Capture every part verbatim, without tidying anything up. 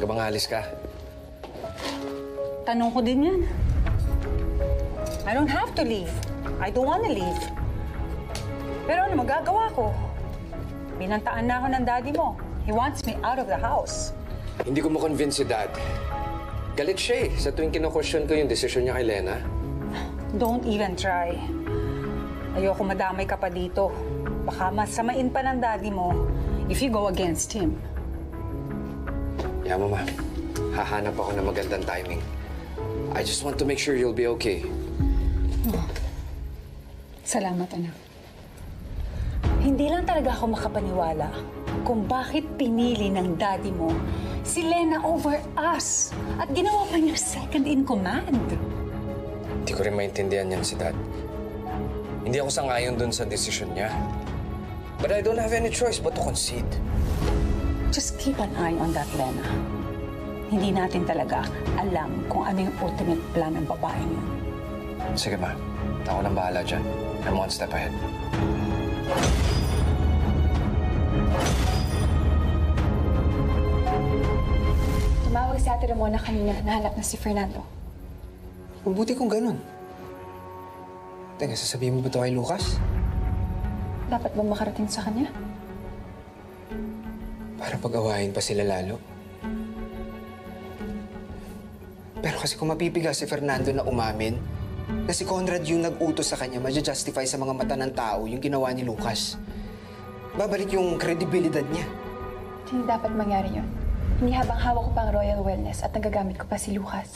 Talaga bang alis ka? Tanong ko din yan. I don't have to leave. I don't wanna leave. Pero ano magagawa ko? Binantaan na ako ng daddy mo. He wants me out of the house. Hindi ko makonvince si Dad. Galit siya eh, sa tuwing kino-question ko yung desisyon niya kay Lena. Don't even try. Ayoko madamay ka pa dito. Baka masamain pa ng daddy mo if you go against him. Yeah, Mama. Hahanap ako ng magandang timing. I just want to make sure you'll be okay. Oh. Salamat, anak. Hindi lang talaga ako makapaniwala kung bakit pinili ng daddy mo si Lena over us at ginawa pa niyo second in command. Hindi ko rin maintindihan yan si Dad. Hindi ako sangayon dun sa desisyon niya. But I don't have any choice but to concede. Just keep an eye on that, Lena. Hindi natin talaga alam kung ano yung ultimate plan ng babaeng yun. Sige, Ma. Ako nang bahala dyan. I'm one step ahead. Tumawag si Ate Ramona kanina. Nahanap na si Fernando. Mabuti kung ganun. Teka, sasabihin mo ba ito kay Lucas? Dapat ba makarating sa kanya? Para pag-awahin pa sila lalo. Pero kasi kung mapipiga si Fernando na umamin, na si Conrad yung nag-utos sa kanya, ma-justify sa mga mata ng tao yung ginawa ni Lucas. Babalik yung kredibilidad niya. Hindi dapat mangyari yun. Hindi habang hawak ko pa ang Royal Wellness at nagagamit ko pa si Lucas.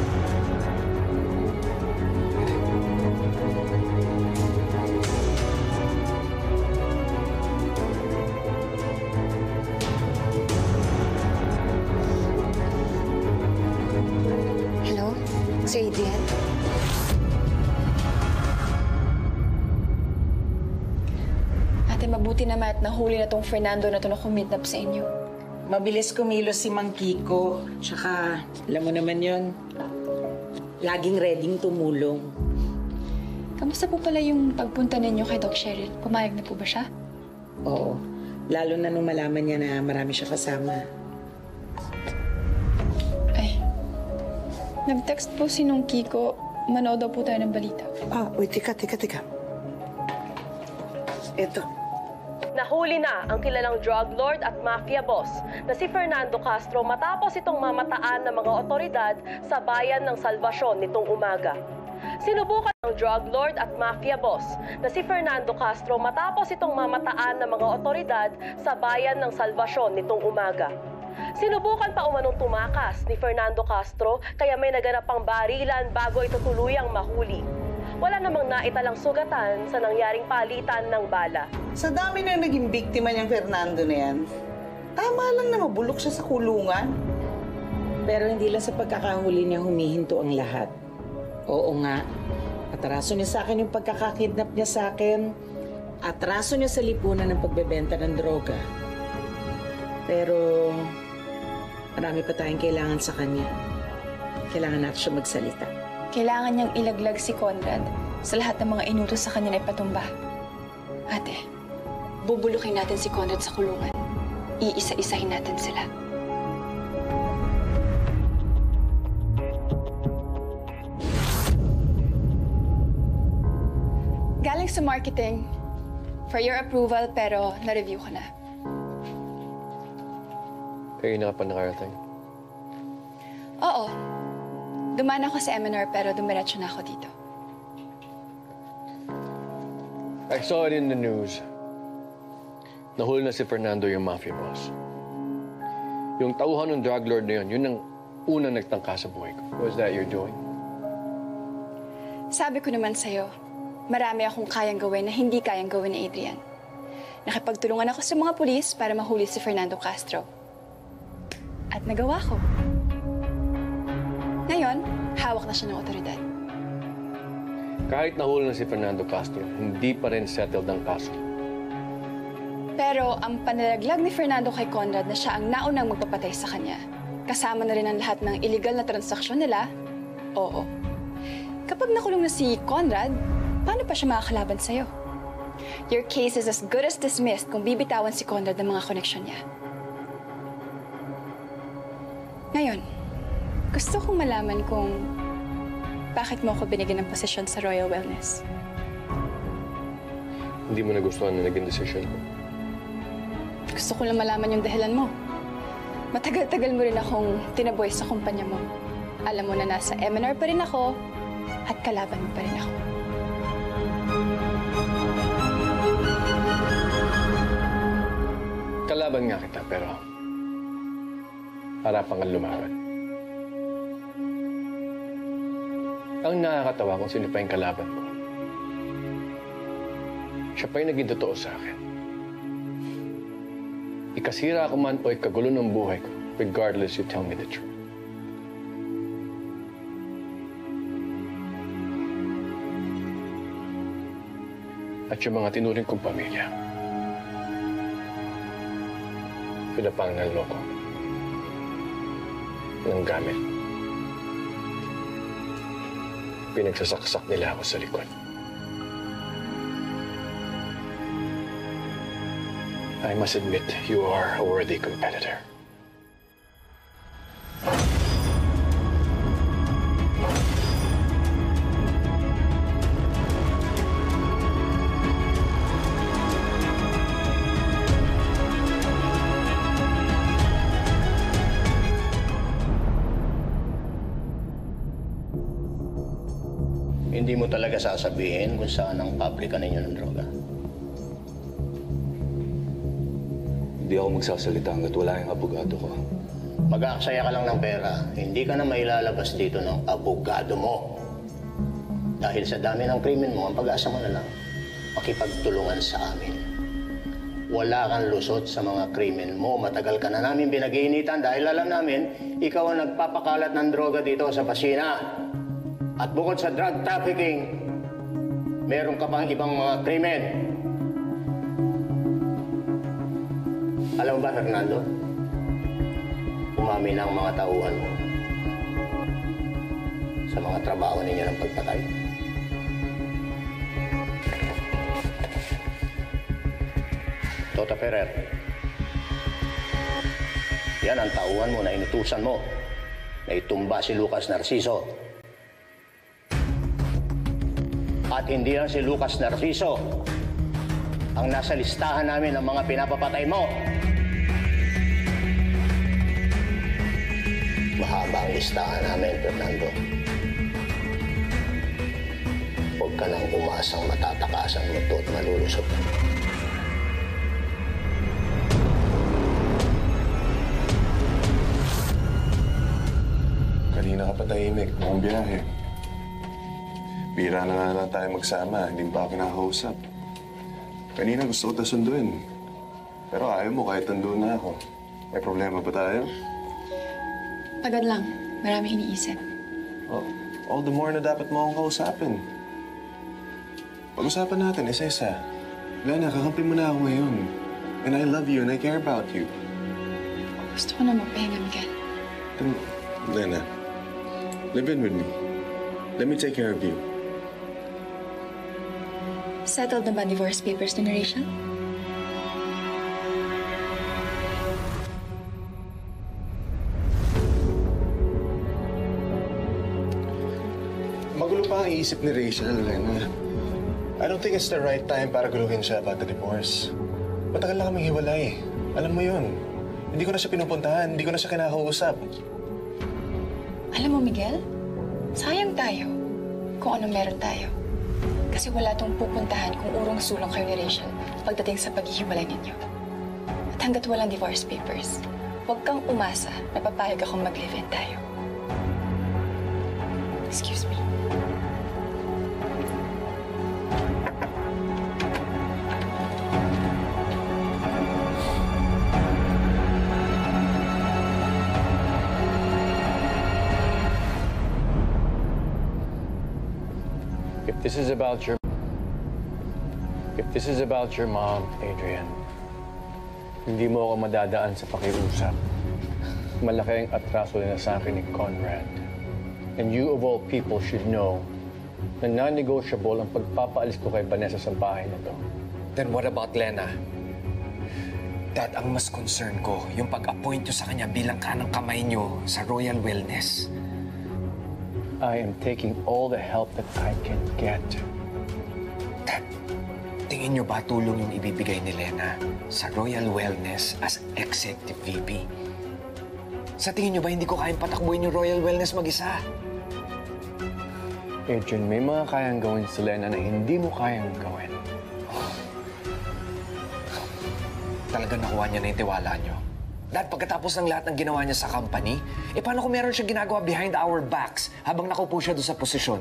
Hello? Sir Adrian? Ate, mabuti naman at nahuli na tong Fernando na to na kumidnap sa inyo. Mabilis kumilos si Mang Kiko. Tsaka, alam mo naman yon, laging readyng tumulong. Kamusta po pala yung pagpunta ninyo kay Doc Cheryl? Pumayag na po ba siya? Oo. Lalo na nung malaman niya na marami siya kasama. Ay, nag-text po si nung Kiko. Manood daw po tayo ng balita. Ah, wait, tika, tika, tika. Ito. Nahuli na ang kilalang drug lord at mafia boss na si Fernando Castro matapos itong mamataan ng mga otoridad sa bayan ng Salvacion nitong umaga. Sinubukan ng drug lord at mafia boss na si Fernando Castro matapos itong mamataan ng mga otoridad sa bayan ng Salvacion nitong umaga. Sinubukan pa umanong tumakas ni Fernando Castro kaya may naganap pang barilan bago ito tuluyang mahuli. Wala namang naitalang sugatan sa nangyaring palitan ng bala. Sa dami na naging biktima niyang Fernando na yan, tama lang na mabulok siya sa kulungan. Pero hindi lang sa pagkakahuli niya humihinto ang lahat. Oo nga, atraso niya sa akin yung pagkakakidnap niya sa akin. Atraso niya sa lipunan ng pagbebenta ng droga. Pero marami pa tayong kailangan sa kanya. Kailangan natin siya magsalita. Kailangan niyang ilaglag si Conrad sa lahat ng mga inutos sa kanya na ipatumba. Ate, bubulukin natin si Conrad sa kulungan. Iisa-isahin natin sila. Galing sa marketing. For your approval, pero na-review ko na. Kayo na ka pa nakarating? Oo. Dumaan ako sa M N R pero dumiretso na ako dito. I saw it in the news. Nahuli na si Fernando yung mafia boss. Yung tauhan ng drug lord na yun, yun ang unang nagtangka sa buhay ko. Was that your doing? Sabi ko naman sa'yo, marami akong kayang gawin na hindi kayang gawin ni Adrian. Nakipagtulungan ako sa mga pulis para mahuli si Fernando Castro. At nagawa ko. Ngayon, hawak na siya ng otoridad. Kahit nahuli na si Fernando Castro, hindi pa rin settled ang kaso. Pero ang panalaglag ni Fernando kay Conrad na siya ang naunang magpapatay sa kanya, kasama na rin ang lahat ng illegal na transaksyon nila, oo. Kapag nakulong na si Conrad, paano pa siya makakalaban sa'yo? Your case is as good as dismissed kung bibitawan si Conrad ng mga koneksyon niya. Ngayon, gusto kong malaman kung bakit mo ako binigyan ng posisyon sa Royal Wellness. Hindi mo nagustuhan na naging decision ko. Gusto ko lang malaman yung dahilan mo. Matagal-tagal mo rin akong tinaboy sa kumpanya mo. Alam mo na nasa M and R pa rin ako at kalaban mo pa rin ako. Kalaban nga kita, pero harapan kang lumaban. Ang nakakatawa kung sino pa yung kalaban mo. Siya pa yung naging totoo sa akin. Ikasira ako man o ikagulo ng buhay ko, regardless you tell me the truth. At yung mga tinuring kong pamilya, pinapang ng loko, ng gamit. Pinagsasaksak nila ako sa likod. I must admit, you are a worthy competitor. Hindi mo talaga sasabihin kung saan ang pabrika ninyo ng droga? Hindi ako magsasalita hanggat wala yung abogado ko. Mag-aaksaya ka lang ng pera, hindi ka na mailalabas dito ng abogado mo. Dahil sa dami ng krimen mo, ang pag-asa mo na lang, makipagtulungan sa amin. Wala kang lusot sa mga krimen mo. Matagal ka na namin pinag-iinitan dahil alam namin, ikaw ang nagpapakalat ng droga dito sa Pasina. At bukod sa drug trafficking, meron ka pang ibang mga krimen. Alam mo ba, Fernando? Umami na ang mga tauhan mo sa mga trabaho ninyo ng pagpatay. Tota Ferrer, yan ang tauhan mo na inutusan mo na itumba si Lucas Narciso. At hindi lang si Lucas Narciso ang nasa listahan namin ng mga pinapapatay mo. Mahaba ang listahan namin, Fernando. Huwag ka nang umasang matatakasan mo ito at malulusot. Kanina ka pa tahimik, mukhang biyahe. Bira na nga lang tayo magsama, hindi pa ako kinakausap. Kanina gusto ko tasunduin. Pero ayaw mo kahit nandun na ako. May problema ba tayo? Pagod lang. Marami iniisip. Oh, all the more na dapat mo akong kausapin. Pag-usapan natin isa-isa. Lena, kakampi mo na ako ngayon. And I love you and I care about you. Gusto ko na magpahinga, Miguel. Then, Lena, live in with me. Let me take care of you. Settled na ba divorce papers ni Rachel? Magulo pa ang isip ni Rachel, Lena. I don't think it's the right time para guluhin siya about the divorce. Matagal na kaming hiwalay. Alam mo yun. Hindi ko na siya pinupuntahan. Hindi ko na siya kinakausap. Alam mo, Miguel, sayang tayo kung ano meron tayo. Kasi wala tong pupuntahan kung urong-sulong kayo ni Rachel pagdating sa paghihiwalay ninyo. At hanggat walang divorce papers, huwag kang umasa na papayag akong mag-live-in tayo. Excuse me. If this is about your... If this is about your mom, Adrian, hindi mo ako madadaan sa pakiusap. Malaki ang atraso na sa akin ni Conrad. And you of all people should know na non-negotiable ang pagpapaalis ko kay Vanessa sa bahay na to. Then what about Lena? Dad, ang mas concern ko, yung pag-appoint nyo sa kanya bilang kanang kamay nyo sa Royal Wellness. I am taking all the help that I can get. Dad, tingin nyo ba tulong yung ibibigay ni Lena sa Royal Wellness as Executive V P? Sa tingin nyo ba hindi ko kayang patakbuhin yung Royal Wellness mag-isa? Adrian, may mga kayang gawin si Lena na hindi mo kayang gawin. Talagang nakuha niya na yung tiwala niyo. Dad, pagkatapos ng lahat ng ginawa niya sa company, eh paano kung meron siya ginagawa behind our backs habang nakaupo siya doon sa posisyon?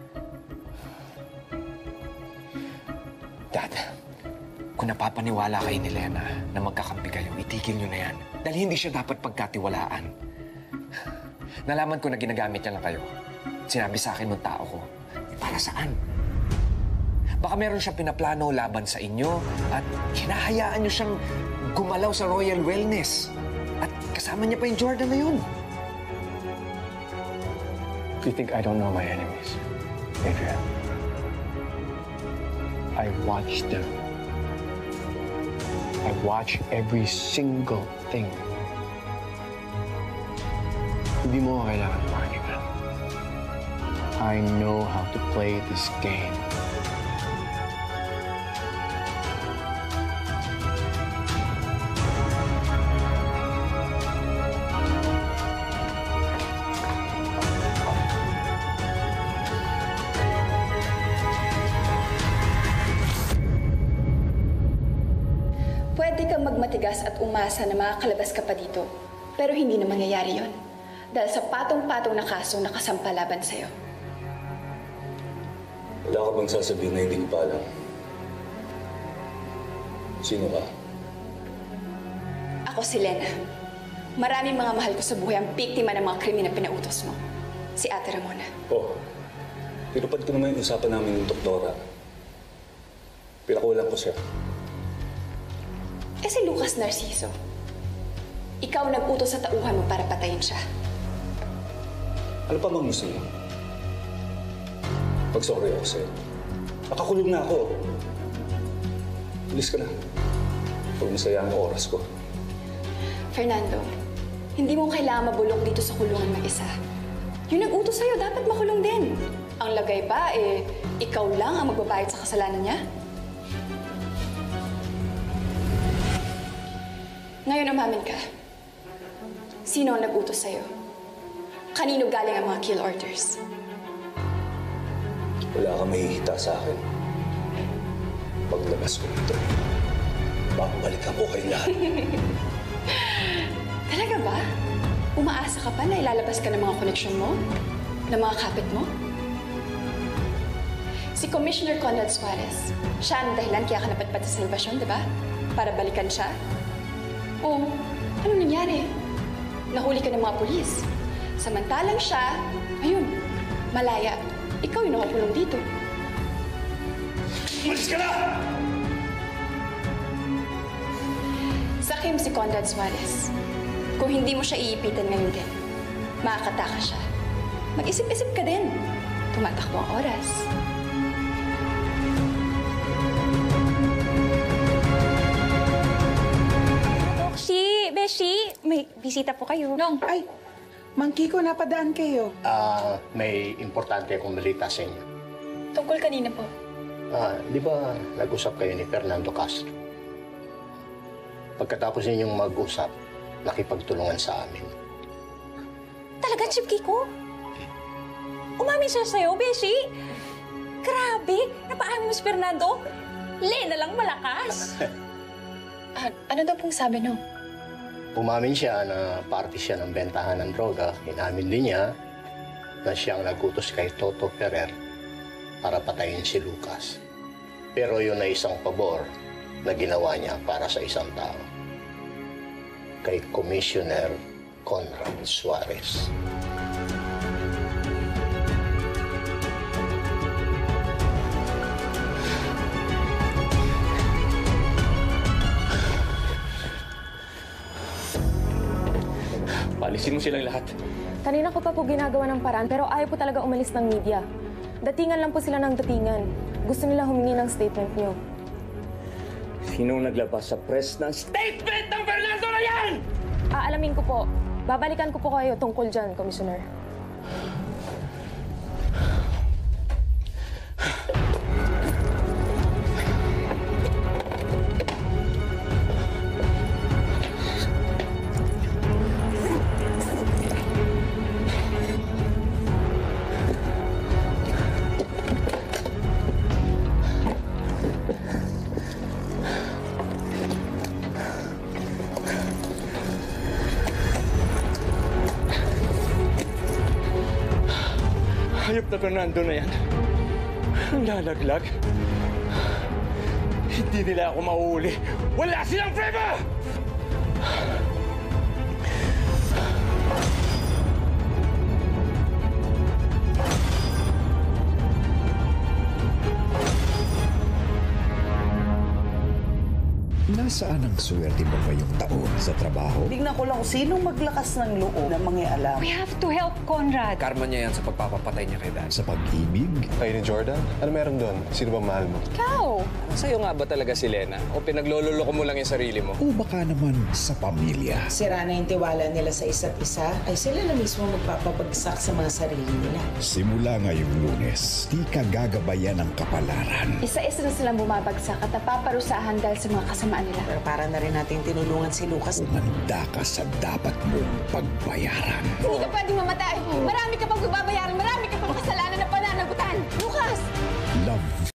Dad, kung napapaniwala kayo ni Lena na magkakampi kayo, itigil niyo na yan. Dahil hindi siya dapat pagkatiwalaan. Nalaman ko na ginagamit niya lang kayo. Sinabi sa akin ng tao ko, para saan? Baka meron siyang pinaplano laban sa inyo at hinahayaan niyo siyang gumalaw sa Royal Wellness. At kasama niya pa yung Jordan na yun. You think I don't know my enemies, Adrian? I watch them. I watch every single thing. Hindi mo kailangan ng argument. I know how to play this game. Pwede kang magmatigas at umasa na makakalabas ka pa dito. Pero hindi na mangyayari yon. Dahil sa patong-patong na kaso nakasampa laban sa'yo. Wala ka bang sasabihin na hindi ko pa alam? Sino ka? Ako si Lena. Maraming mga mahal ko sa buhay ang biktima ng mga krimen na pinautos mo. Si Ate Ramona. Oh, tinupad ko naman yung usapan namin ng doktora. Pinakulang ko siya. Eh si Lucas Narciso. Ikaw nag-utos sa tauhan mo para patayin siya. Ano pa bang gusto mo? Pag-sorry ako sa'yo. Nakakulong na ako. Bilis ka na. Huwag masayang ang oras ko. Fernando, hindi mo kailangan mabulok dito sa kulungan mag-isa. Yung nag-utos sa'yo, dapat makulong din. Ang lagay pa, eh, ikaw lang ang magbabayad sa kasalanan niya. Ngayon umamin ka. Sino ang nag-utos sa'yo? Kanino galing ang mga kill orders? Wala kang mahihita sa akin. Paglabas ko dito, babalikan ko kayo lahat. Talaga ba? Umaasa ka pa na ilalabas ka ng mga koneksyon mo? Ng mga kapit mo? Si Commissioner Conrad Suarez, siya ang dahilan kaya ka napadpad sa salvasyon, di ba? Para balikan siya? Oo. Ano nangyari? Nahuli ka ng mga pulis. Samantalang siya, ayun, malaya. Ikaw yung nakakulong dito. Umalis ka na! Sakim si Conrad Suarez. Kung hindi mo siya iipitan ngayon din, makakataka siya. Mag-isip-isip ka din. Tumatakbo ang oras. Dokshi, Beshi, may bisita po kayo. Nong, ay, Mang Kiko, napadaan kayo. Ah, may importante akong balita sa inyo. Tungkol kanina po. Ah, di ba nag-usap kayo ni Fernando Castro? Pagkatapos ninyong mag-usap, nakipagtulungan sa amin. Talaga, Chip Kiko? Umamin siya sa'yo, Beshi? Grabe! Napaamin mo si Fernando? Lena lang malakas! Ah, ano daw pong sabi nung? Umamin siya na parte siya ng bentahan ng droga. Inamin din niya na siyang nagutos kay Toto Ferrer para patayin si Lucas. Pero yun ay isang pabor na ginawa niya para sa isang tao. Kay Commissioner Conrad Suarez. Paalisin mo silang lahat. Kanina ko pa po ginagawa ng paraan pero ayaw po talaga umalis ng media. Datingan lang po sila ng datingan. Gusto nila humingi ng statement niyo. Sinong naglabas sa press ng statement ng Fernando na yan? Aalamin ko po. Babalikan ko po kayo tungkol dyan, Commissioner. Hayop na Fernando na yan. Ang lalaglag. Hindi nila ako mauuli. Wala silang preba! Nasaan ang swerte mo ngayong taon sa trabaho? Tignan ko lang kung sinong maglakas ng loob na mangialam. We have to help Conrad. Karma niya yan sa pagpapapatay niya kay Dad. Sa pag-ibig? Kayo ni Jordan? Ano meron doon? Sino ba mahal mo? Ikaw! Sa'yo nga ba talaga si Lena? O pinaglololoko mo lang yung sarili mo? O baka naman sa pamilya? Sira na yung tiwala nila sa isa't isa, ay sila na mismo magpapabagsak sa mga sarili nila. Simula ngayong Lunes, di ka gagabayan ng kapalaran. Isa-isa na silang bumabagsak at napaparusahan dahil sa mga kasamaan nila. Pero para na rin natin tinulungan si Lucas. Umanda ka sa dapat mong pagbayaran. Hindi ka pwedeng mamatay. Marami ka pang babayaran. Marami ka pang kasalanan na pananagutan. Lucas! Love